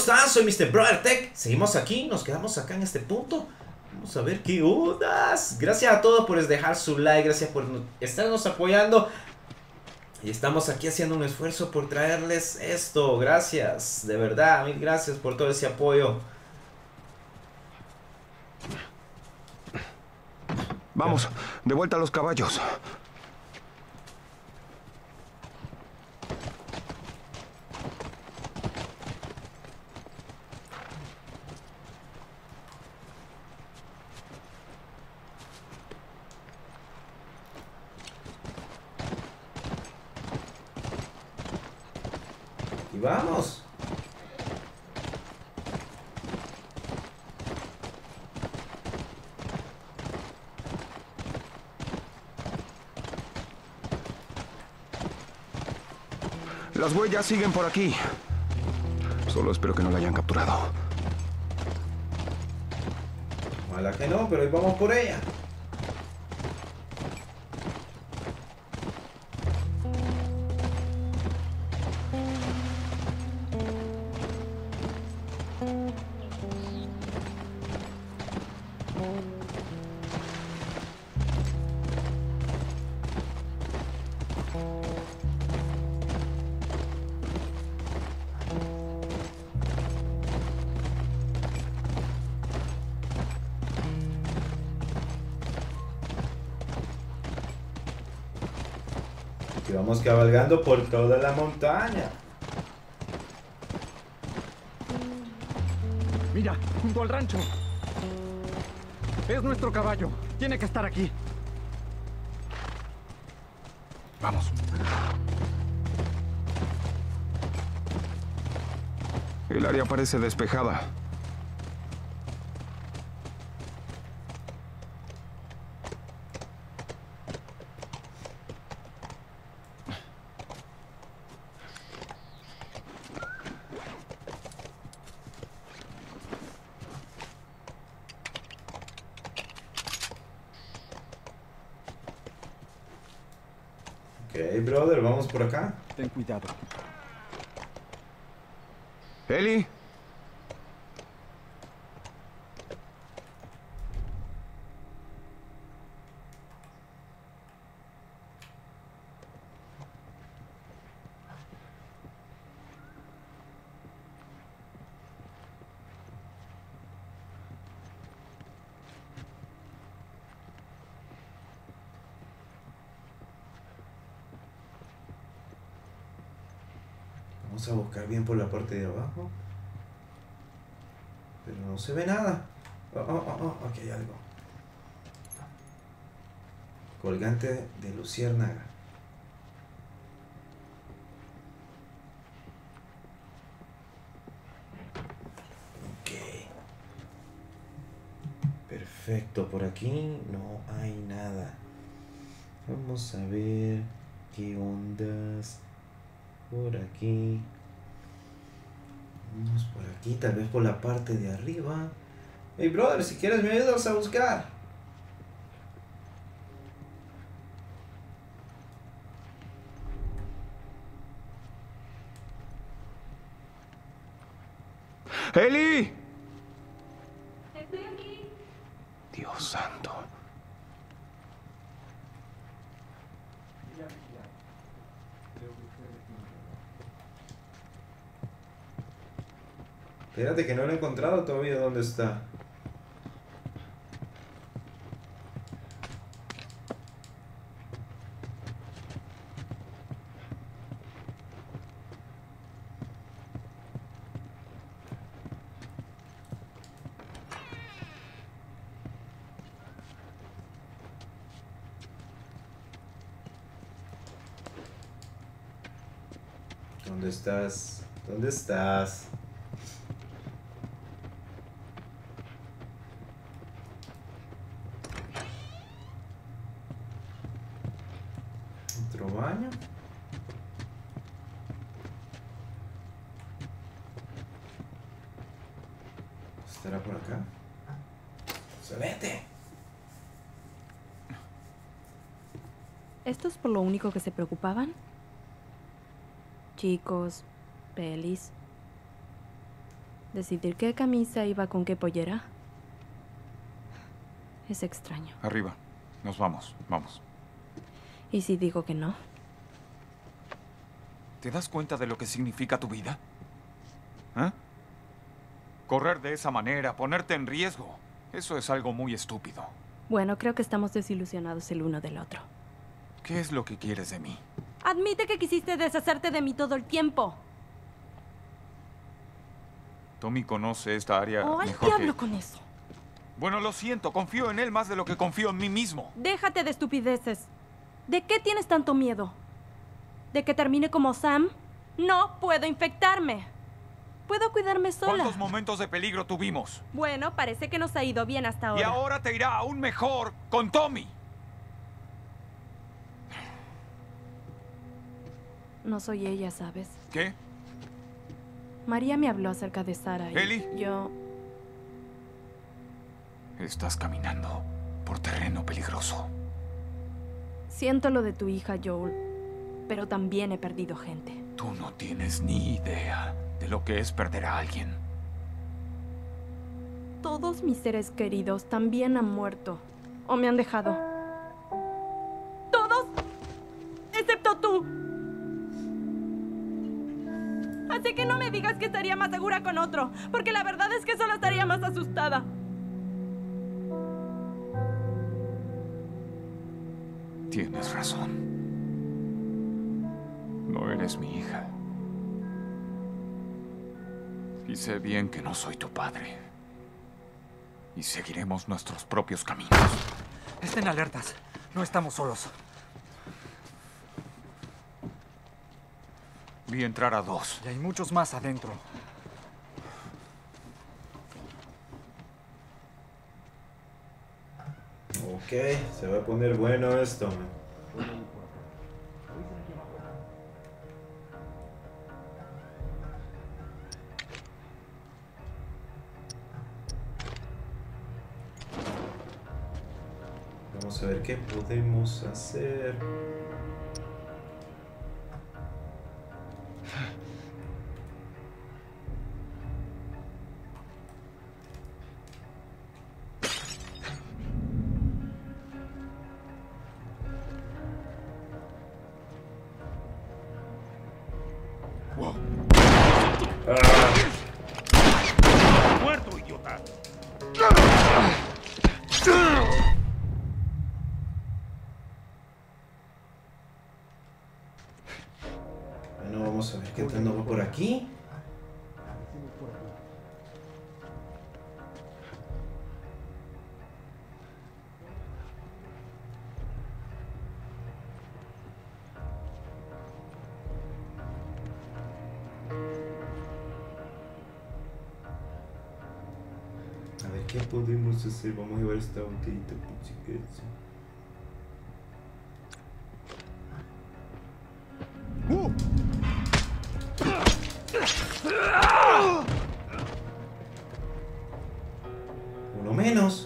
están? Soy Mr. Brother Tech. Seguimos aquí, nos quedamos acá en este punto. Vamos a ver qué ondas. Gracias a todos por dejar su like, gracias por estarnos apoyando. Y estamos aquí haciendo un esfuerzo por traerles esto. Gracias, de verdad, mil gracias por todo ese apoyo. Vamos, de vuelta a los caballos. Y vamos. Las huellas siguen por aquí. Solo espero que no la hayan capturado. Ojalá que no, pero hoy vamos por ella. Y vamos cabalgando por toda la montaña. Mira, junto al rancho. Es nuestro caballo. Tiene que estar aquí. Vamos. El área parece despejada. Ok, brother, vamos por acá. Ten cuidado. Eli. Vamos a buscar bien por la parte de abajo. Pero no se ve nada. Aquí hay algo. Colgante de luciérnaga. Ok. Perfecto, por aquí no hay nada. Vamos a ver qué ondas. Por aquí. Vamos por aquí, tal vez por la parte de arriba. Hey brother, si quieres me ayudas a buscar. ¡Eli! Estoy aquí. Dios santo. Espérate que no lo he encontrado todavía. ¿Dónde está? ¿Dónde estás? ¿Dónde estás? ¿Otro baño? ¿Estará por acá? ¡Excelente! ¿Esto es por lo único que se preocupaban? Chicos, pelis. Decidir qué camisa iba con qué pollera es extraño. Arriba. Nos vamos. Vamos. ¿Y si digo que no? ¿Te das cuenta de lo que significa tu vida? ¿Eh? Correr de esa manera, ponerte en riesgo. Eso es algo muy estúpido. Bueno, creo que estamos desilusionados el uno del otro. ¿Qué es lo que quieres de mí? Admite que quisiste deshacerte de mí todo el tiempo. Tommy conoce esta área ¡Oh, al mejor diablo que... con eso! Bueno, lo siento. Confío en él más de lo que confío en mí mismo. Déjate de estupideces. ¿De qué tienes tanto miedo? ¿De que termine como Sam? No puedo infectarme. Puedo cuidarme sola. ¿Cuántos momentos de peligro tuvimos? Bueno, parece que nos ha ido bien hasta ahora. Y ahora te irá aún mejor con Tommy. No soy ella, ¿sabes? ¿Qué? María me habló acerca de Sara y ¿Eli? yo... Estás caminando por terreno peligroso. Siento lo de tu hija, Joel, pero también he perdido gente. Tú no tienes ni idea de lo que es perder a alguien. Todos mis seres queridos también han muerto o me han dejado. ¡Todos! ¡Excepto tú! Así que no me digas que estaría más segura con otro, porque la verdad es que solo estaría más asustada. Tienes razón. No eres mi hija. Y sé bien que no soy tu padre. Y seguiremos nuestros propios caminos. Estén alertas. No estamos solos. Vi entrar a 2. Y hay muchos más adentro. Ok, se va a poner bueno esto, man. Vamos a ver qué podemos hacer. ¡Muerto, idiota! Bueno, vamos a ver qué tal nos va por aquí. A ver qué podemos hacer. Vamos a llevar esta botellita por si quieres. Uno menos.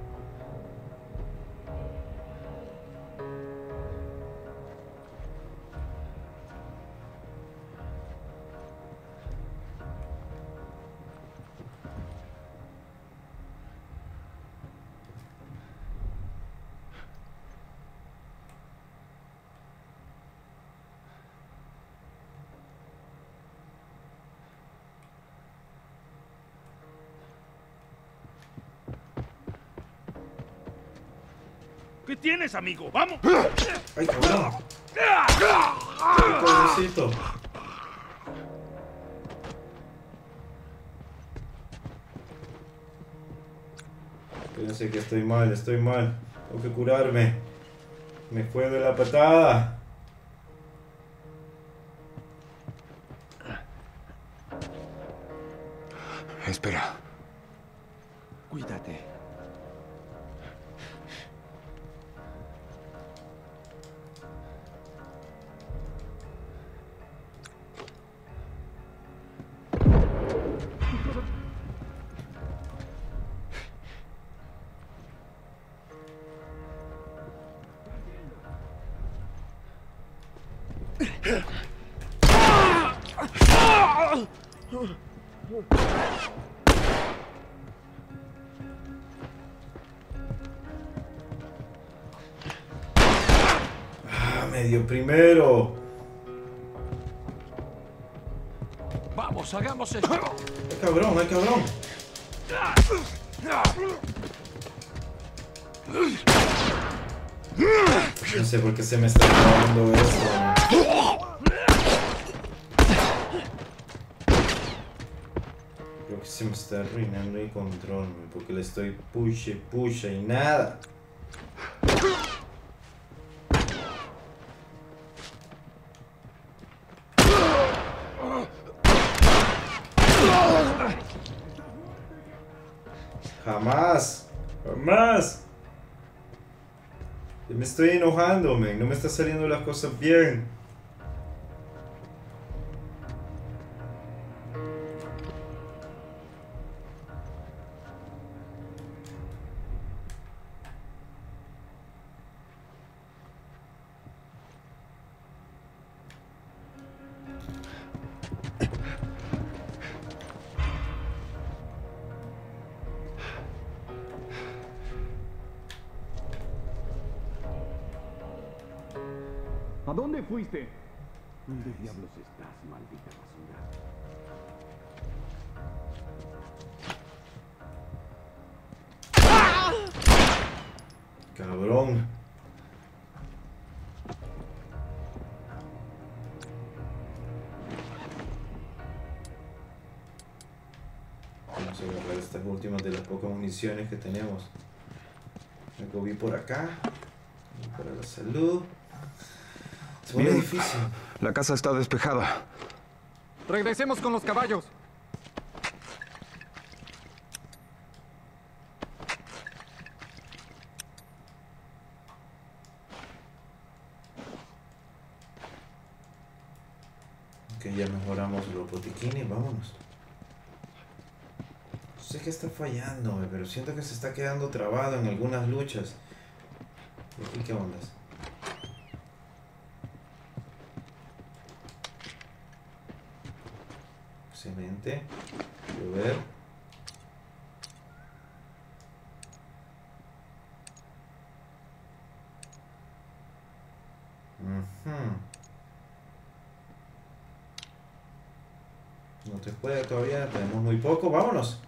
¿Qué tienes, amigo? ¡Vamos! ¡Ay, cabrón! ¡Ay, pobrecito! Fíjense que estoy mal, estoy mal. Tengo que curarme. Me fue de la patada. Espera. Cuídate. Ah, me dio primero. Vamos, hagamos esto. ¡Ay, cabrón! ¡Ay, cabrón! No sé por qué se me está acabando esto. Creo que se me está arruinando el control, porque le estoy push y nada. Jamás. Me estoy enojando, man. No me está saliendo las cosas bien. ¿A dónde fuiste? ¿Dónde diablos estás, maldita basura? Cabrón. Vamos a agarrar estas últimas de las pocas municiones que tenemos. Algo vi por acá. Para la salud. Es muy difícil. La casa está despejada. Regresemos con los caballos. Ok, ya mejoramos los botiquines, vámonos. No sé qué está fallando, pero siento que se está quedando trabado en algunas luchas. ¿Y aquí qué onda? Excelente. Quiero ver. No se puede todavía, tenemos muy poco, vámonos.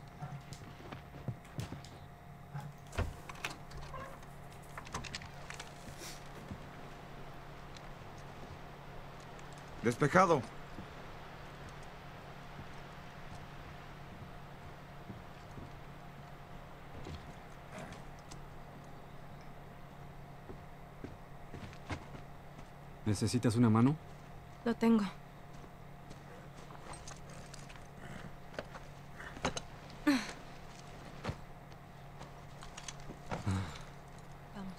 Despejado. ¿Necesitas una mano? Lo tengo. Vamos.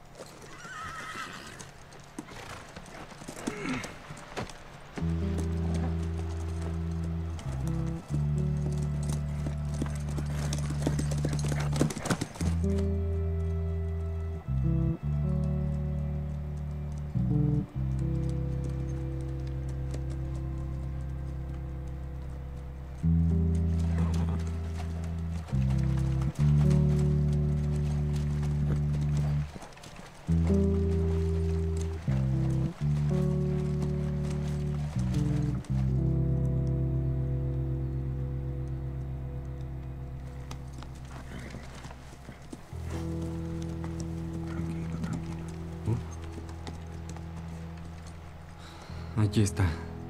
Aquí está.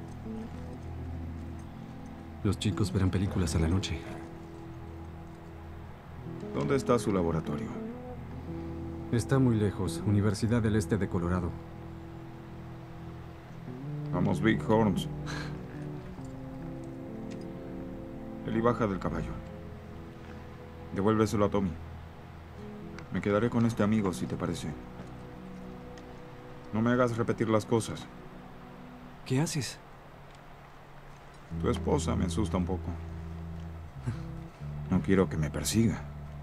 Los chicos verán películas a la noche. ¿Dónde está su laboratorio? Está muy lejos. Universidad del Este de Colorado. Vamos, Big Horns. Eli, baja del caballo. Devuélveselo a Tommy. Me quedaré con este amigo, si te parece. No me hagas repetir las cosas. ¿Qué haces? Tu esposa me asusta un poco. No quiero que me persiga.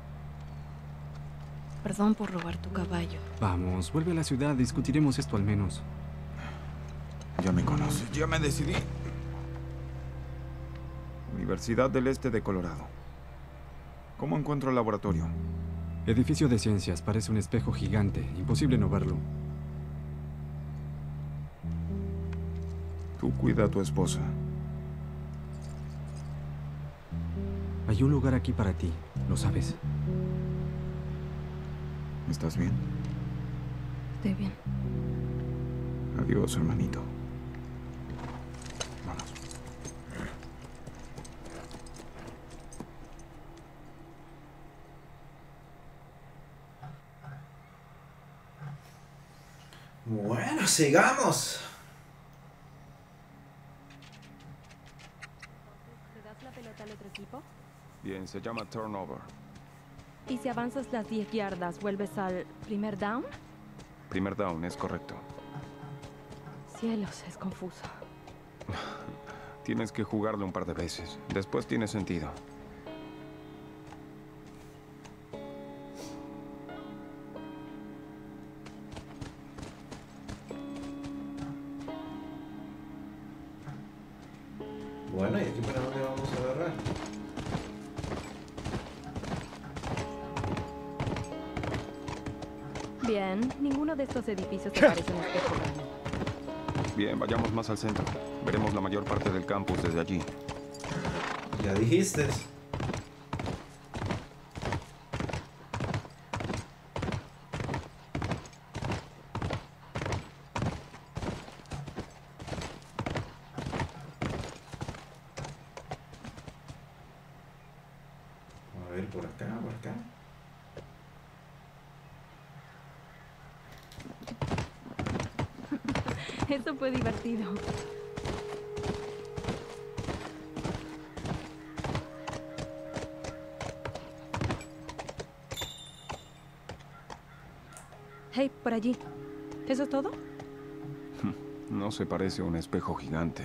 Perdón por robar tu caballo. Vamos, vuelve a la ciudad. Discutiremos esto al menos. Ya me conoces. Ya me decidí. Universidad del Este de Colorado. ¿Cómo encuentro el laboratorio? Edificio de ciencias. Parece un espejo gigante. Imposible no verlo. Tú cuida a tu esposa. Hay un lugar aquí para ti. Lo sabes. ¿Estás bien? Estoy bien. Adiós, hermanito. Vamos. Bueno, sigamos. ¿Le das la pelota al otro equipo? Bien, se llama turnover. ¿Y si avanzas las 10 yardas, vuelves al primer down? Primer down, es correcto. Cielos, es confuso. Tienes que jugarlo un par de veces. Después tiene sentido. Bueno, ¿y aquí para dónde vamos a agarrar? Bien, ninguno de estos edificios se parece a un espejo grande. Bien, vayamos más al centro. Veremos la mayor parte del campus desde allí. Ya dijiste. A ver, por acá, por acá. Eso fue divertido. Hey, por allí. ¿Eso es todo? No se parece a un espejo gigante.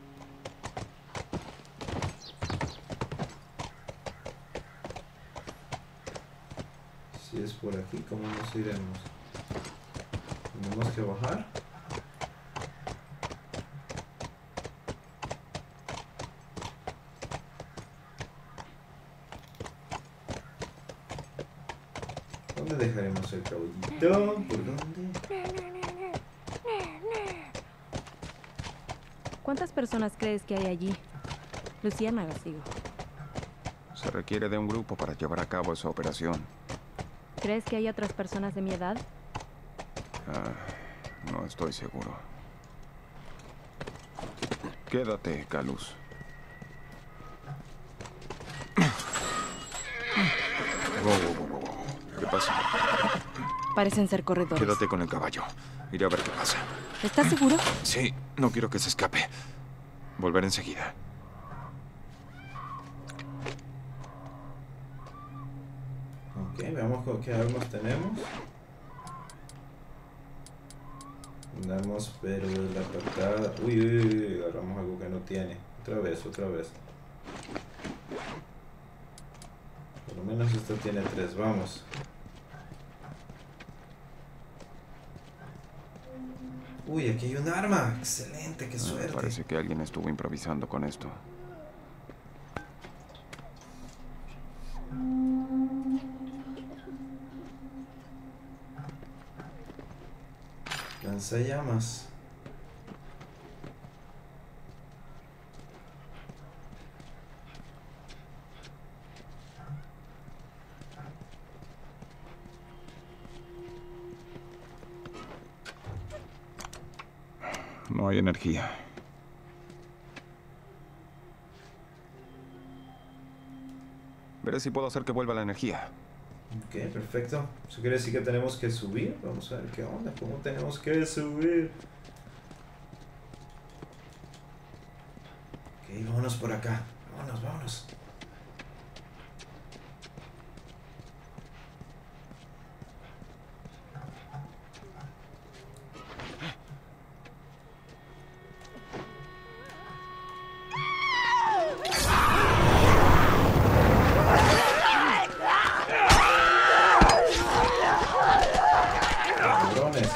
Si es por aquí, ¿cómo nos iremos? Tenemos que bajar. ¿Dónde dejaremos el caballito? ¿Por dónde? ¿Cuántas personas crees que hay allí? Luciérnagas, digo. Se requiere de un grupo para llevar a cabo esa operación. ¿Crees que hay otras personas de mi edad? No estoy seguro. Quédate, Calus. Wow. ¿Qué pasa? Parecen ser corredores. Quédate con el caballo. Iré a ver qué pasa. ¿Estás seguro? Sí, no quiero que se escape. Volveré enseguida. Ok, veamos qué armas tenemos. Andamos, pero la patada. Uy, agarramos algo que no tiene. Otra vez. Por lo menos esto tiene 3, vamos. Uy, aquí hay un arma. Excelente, qué suerte. Parece que alguien estuvo improvisando con esto. Lanzallamas. No hay energía. Veré si puedo hacer que vuelva la energía. Ok, perfecto. Eso quiere decir que tenemos que subir. Vamos a ver qué onda. ¿Cómo tenemos que subir? Ok, vámonos por acá. Vámonos. Cabrones.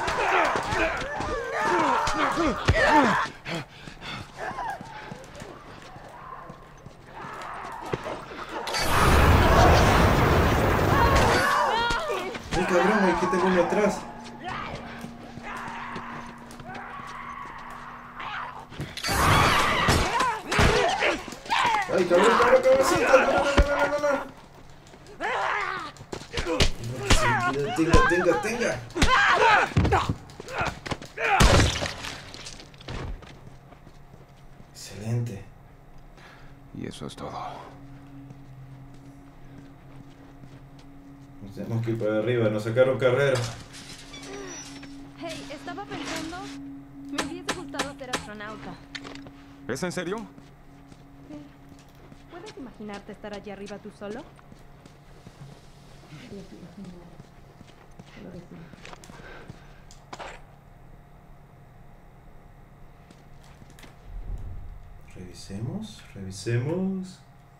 Ay, cabrón, aquí tengo uno atrás. Ay, cabrón, cabroncito. No. Tenga. Excelente. Y eso es todo. Nos tenemos que ir para arriba, nos sacaron carrera. Hey, estaba pensando. Me hubiese gustado ser astronauta. ¿Es en serio? Sí. ¿Puedes imaginarte estar allí arriba tú solo? Revisemos.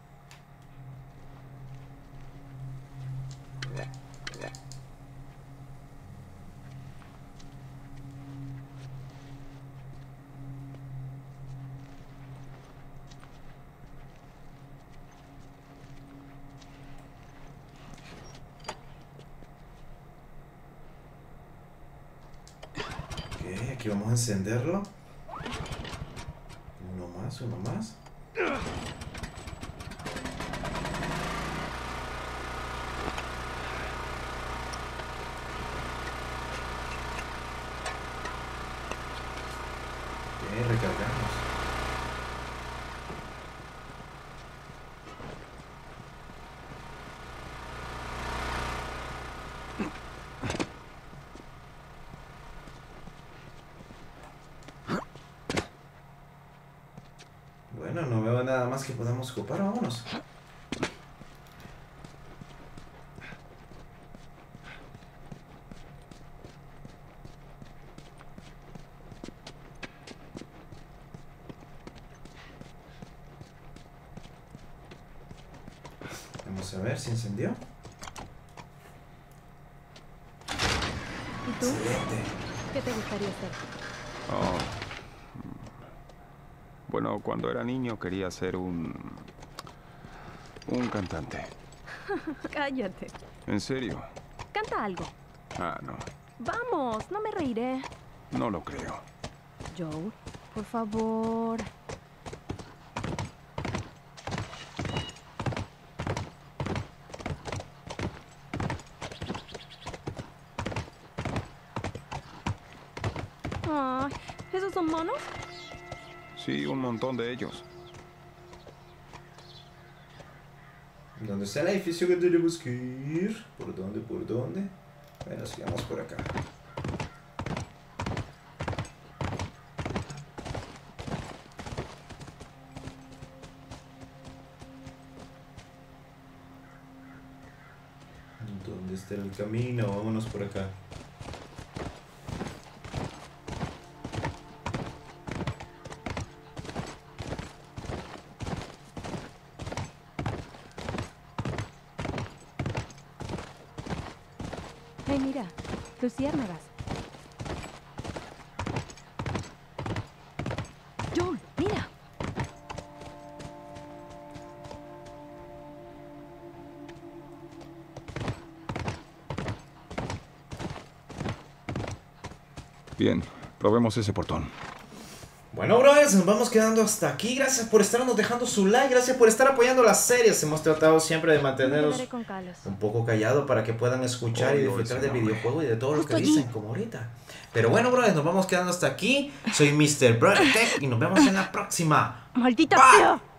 Ok, aquí vamos a encenderlo. Uno más. Recargamos. Bueno, no veo nada más que podamos ocupar, vámonos. Vamos a ver si encendió. ¿Y tú? Excelente. ¿Qué te gustaría hacer? Oh. Bueno, cuando era niño quería ser un cantante. Cállate. ¿En serio? Canta algo. Ah, no. Vamos, no me reiré. No lo creo. Joel, por favor. Ay, ¿esos son monos? Sí, un montón de ellos. ¿Dónde está el edificio que tenemos que ir? ¿Por dónde? Bueno, sigamos por acá. ¿Dónde está el camino? Vámonos por acá. Hey, mira, luciérnagas. Joel, mira. Bien, probemos ese portón. Bueno, brothers, nos vamos quedando hasta aquí. Gracias por estarnos dejando su like. Gracias por estar apoyando las series. Hemos tratado siempre de mantenernos Me quedaré con Carlos. un poco callado para que puedan escuchar y Odio disfrutar ese del nombre. videojuego y de todo lo que Justo dicen, allí. como ahorita. Pero bueno, brothers, nos vamos quedando hasta aquí. Soy Mr. Brother Tech y nos vemos en la próxima. ¡Maldita Bye. sea!